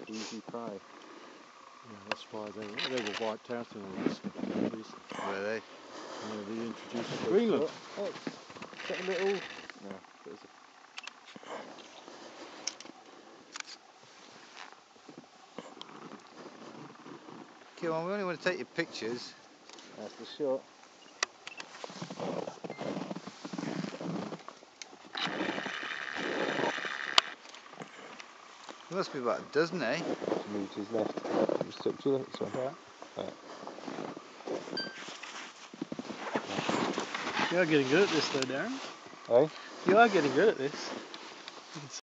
easy prey. Yeah, that's why they were wiped out in all these countries. Were they? They introduced Greenland. Oh, it's got a little... No, there's a... Come on, we only want to take your pictures. That's the shot. There must be about a dozen, eh? Meters left. Just took to this one. Right. You are getting good at this though, Darren. Hey? You are getting good at this.